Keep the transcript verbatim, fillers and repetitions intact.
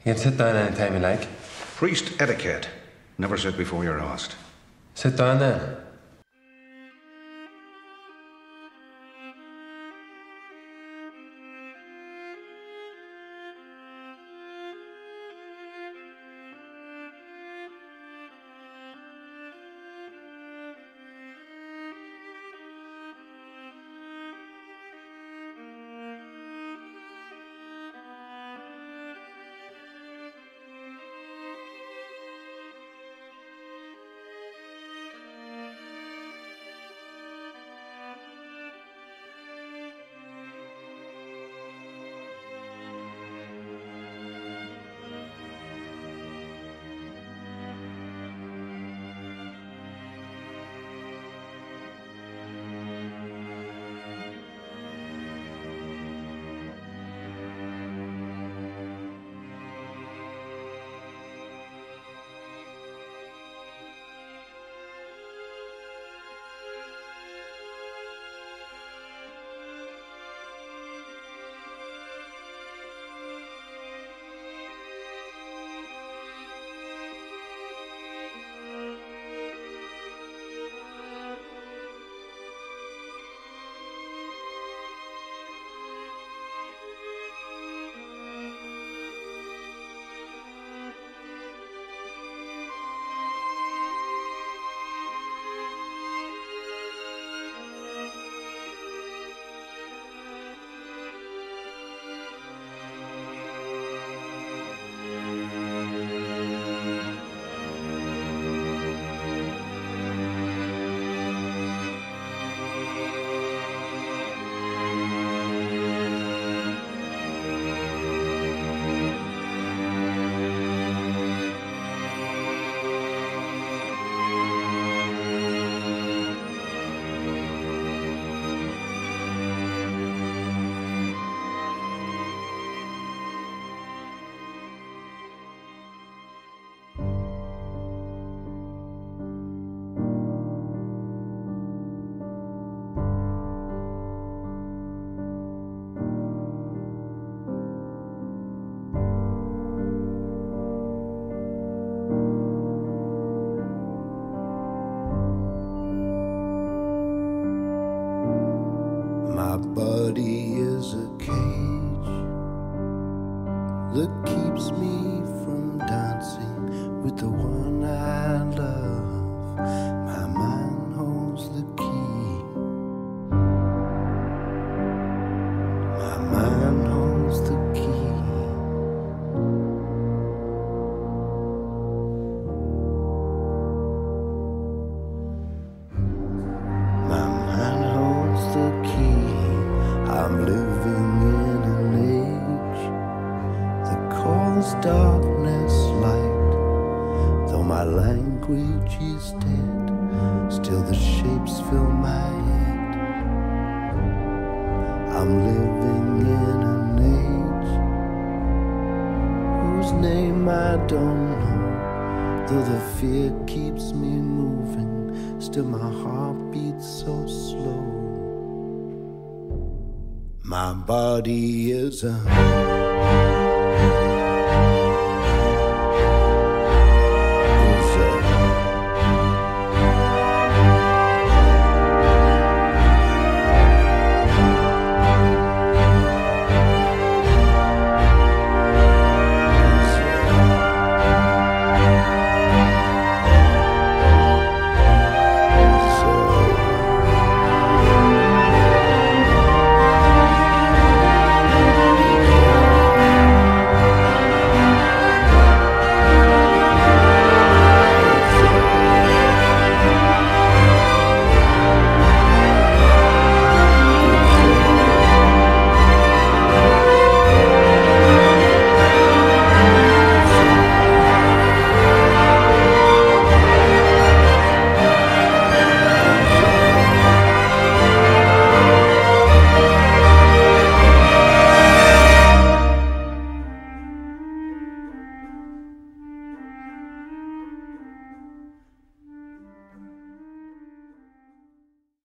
You can sit down anytime you like. Priest etiquette. Never sit before you're asked. Sit down then. My body is a cage that keeps me from dancing with the one I love. My mind holds the key. My mind holds the key. My mind holds the key. I'm living in an age that calls darkness light. Though my language is dead, still the shapes fill my head. I'm living in an age whose name I don't know. Though the fear keeps me moving, still my heart beats so slow. My body is a